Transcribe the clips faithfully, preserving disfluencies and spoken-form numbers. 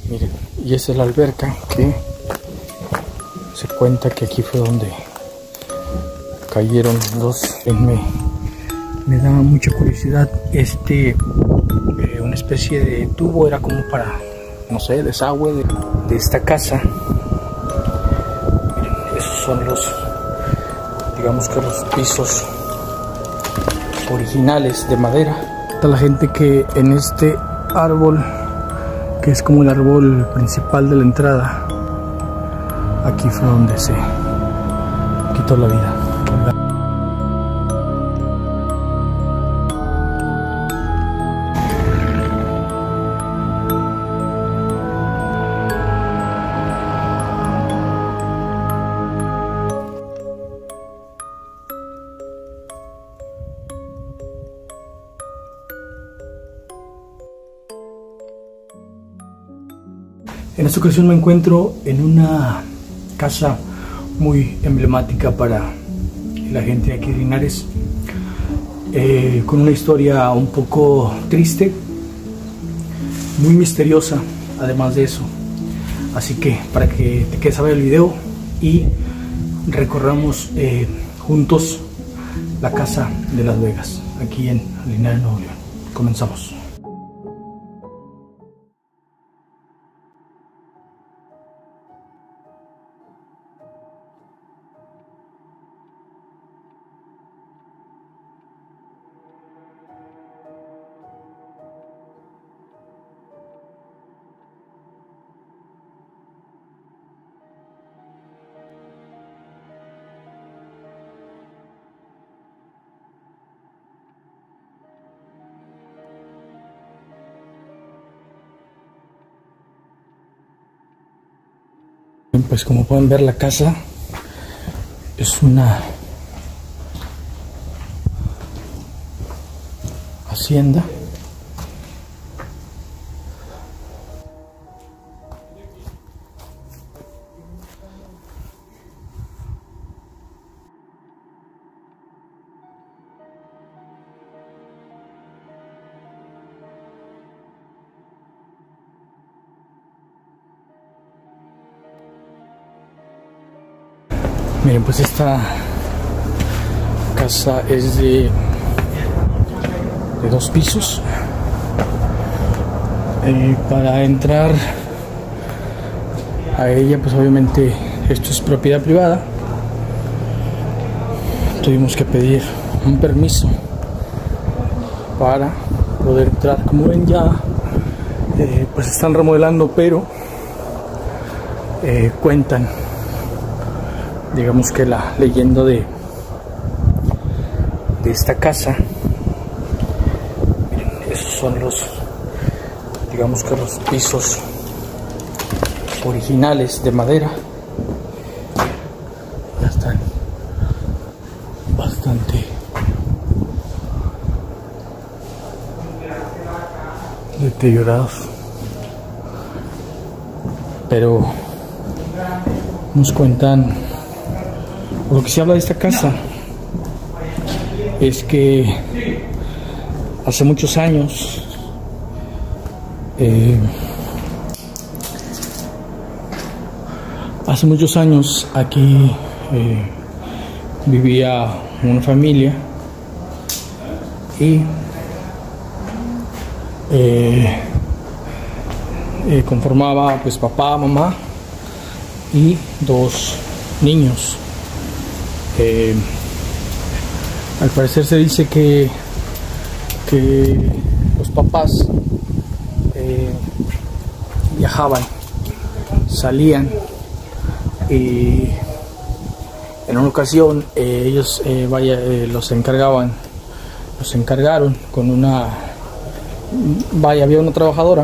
Miren, y esa es la alberca que se cuenta que aquí fue donde cayeron los. Me, me da mucha curiosidad. Este, eh, una especie de tubo era como para, no sé, desagüe de, de esta casa. Miren, esos son los, digamos que los pisos originales de madera. Está la gente que en este árbol, que es como el árbol principal de la entrada, aquí fue donde se quitó la vida. En esta ocasión me encuentro en una casa muy emblemática para la gente de aquí de Linares, eh, con una historia un poco triste, muy misteriosa además de eso. Así que para que te quedes a ver el video y recorramos eh, juntos la casa de Las Vegas, aquí en Linares, Nuevo León. Comenzamos. Pues como pueden ver, la casa es una hacienda. Miren, pues esta casa es de, de dos pisos. Eh, para entrar a ella, pues obviamente esto es propiedad privada. Tuvimos que pedir un permiso para poder entrar. Como ven, ya eh, pues están remodelando, pero eh, cuentan, digamos que la leyenda de, de esta casa. Miren, esos son los, digamos que los pisos originales de madera. Ya están bastante deteriorados, pero nos cuentan, lo que se habla de esta casa es que hace muchos años eh, hace muchos años aquí eh, vivía una familia y eh, eh, conformaba pues papá, mamá y dos niños. Eh, al parecer se dice que, que los papás eh, viajaban, salían, y en una ocasión eh, ellos eh, vaya, eh, los encargaban, los encargaron con una, vaya, había una trabajadora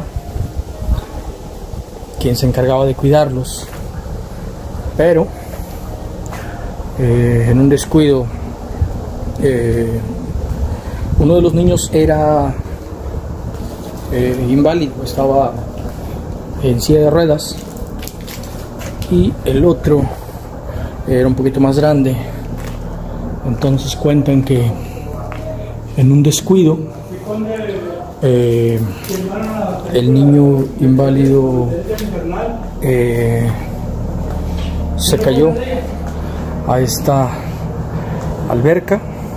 quien se encargaba de cuidarlos, pero Eh, en un descuido, eh, uno de los niños era eh, inválido, estaba en silla de ruedas, y el otro era un poquito más grande. Entonces cuentan que en un descuido eh, el niño inválido eh, se cayó a esta alberca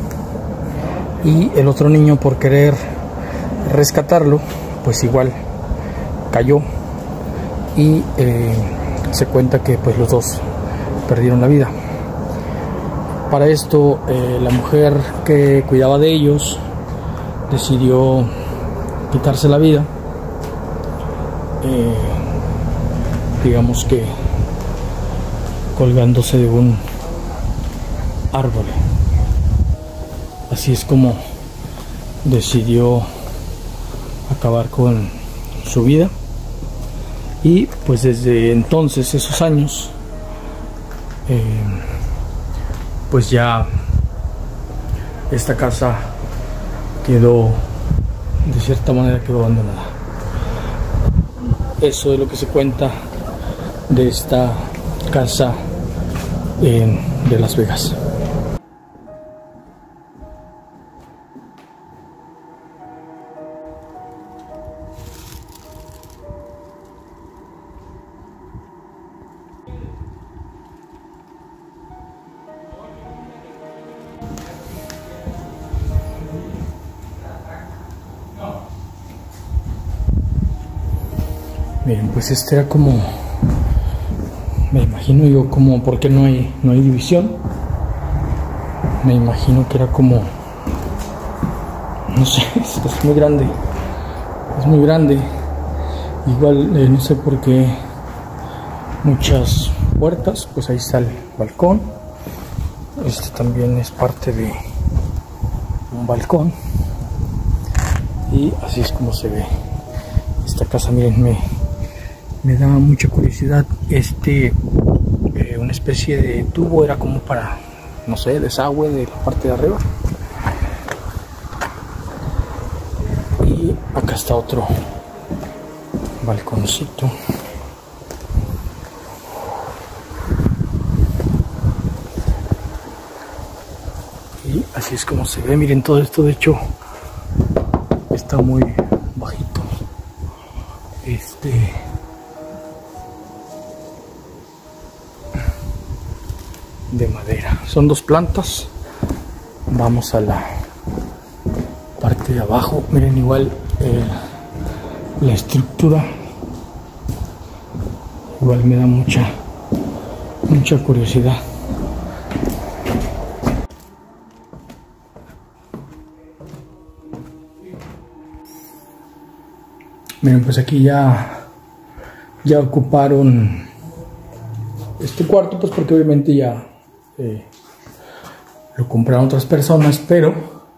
y el otro niño, por querer rescatarlo, pues igual cayó y eh, se cuenta que pues los dos perdieron la vida. Para esto eh, la mujer que cuidaba de ellos decidió quitarse la vida, eh, digamos que colgándose de un árbol. Así es como decidió acabar con su vida. Y pues desde entonces, esos años, eh, pues ya esta casa quedó, de cierta manera quedó abandonada. Eso es lo que se cuenta de esta casa en, de Las Vegas. Miren, pues este era como, me imagino yo como, porque no hay, no hay división, me imagino que era como, no sé, es, es muy grande, es muy grande, igual eh, no sé por qué muchas puertas, pues ahí está el balcón, este también es parte de un balcón y así es como se ve esta casa. Miren, me Me da mucha curiosidad, este, eh, una especie de tubo, era como para, no sé, desagüe de la parte de arriba. Y acá está otro balconcito. Y así es como se ve. Miren, todo esto de hecho está muy bajito. Este... de madera, son dos plantas. Vamos a la parte de abajo. Miren, igual eh, la estructura igual me da mucha mucha curiosidad. Miren, pues aquí ya ya ocuparon este cuarto, pues porque obviamente ya Eh, lo compraron otras personas, pero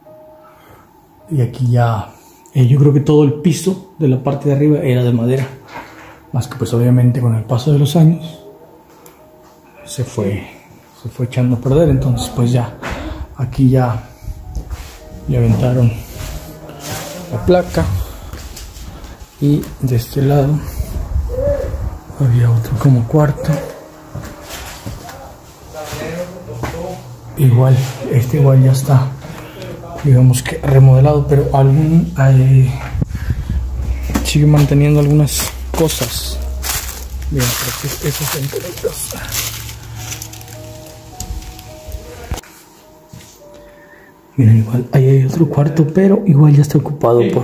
y aquí ya eh, yo creo que todo el piso de la parte de arriba era de madera, más que pues obviamente con el paso de los años se fue se fue echando a perder. Entonces pues ya aquí ya le aventaron la placa y de este lado había otro como cuarto. Igual, este igual ya está, digamos que remodelado, pero algún eh, sigue manteniendo algunas cosas. Miren, esos enteritos. Miren, igual ahí hay otro cuarto, pero igual ya está ocupado por...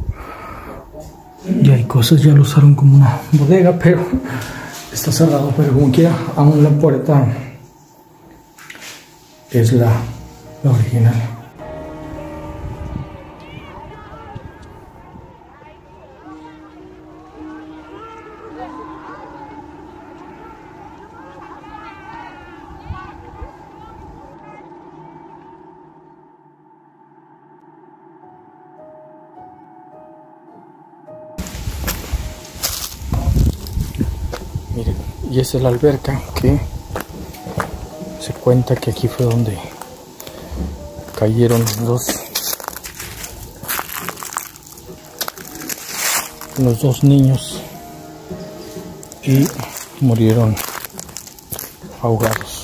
Ya hay cosas, ya lo usaron como una bodega, pero está cerrado. Pero como quiera, aún la puerta es la, la original. Miren, y esa es la alberca que se cuenta que aquí fue donde cayeron los dos, los dos niños y murieron ahogados.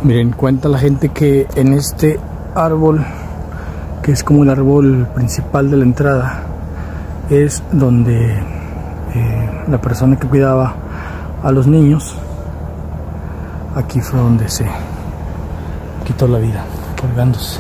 Miren, cuenta la gente que en este árbol, que es como el árbol principal de la entrada, es donde eh, la persona que cuidaba a los niños, aquí fue donde se quitó la vida, colgándose.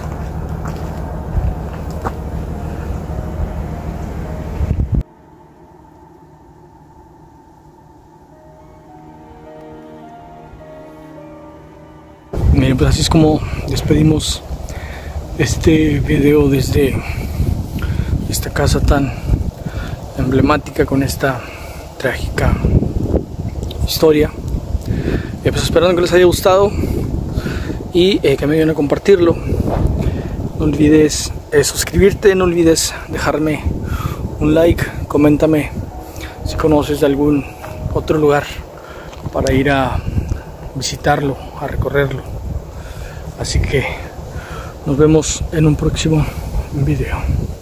Miren, pues así es como despedimos este video desde esta casa tan emblemática con esta trágica historia. Eh, pues esperando que les haya gustado y eh, que me ayuden a compartirlo. No olvides eh, suscribirte, no olvides dejarme un like, coméntame si conoces de algún otro lugar para ir a visitarlo, a recorrerlo. Así que nos vemos en un próximo video.